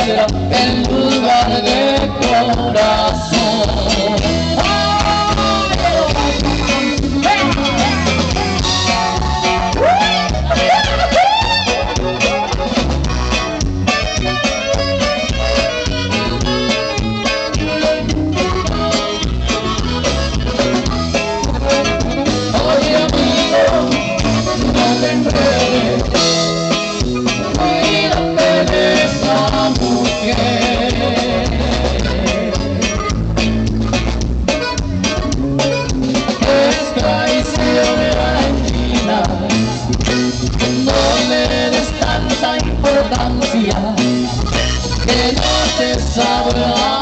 piedra en lugar de corazón. Oye amigo, no te enredes, cuídate de esa mujer. Es traición latina, no le des tanta importancia, que no te sabrá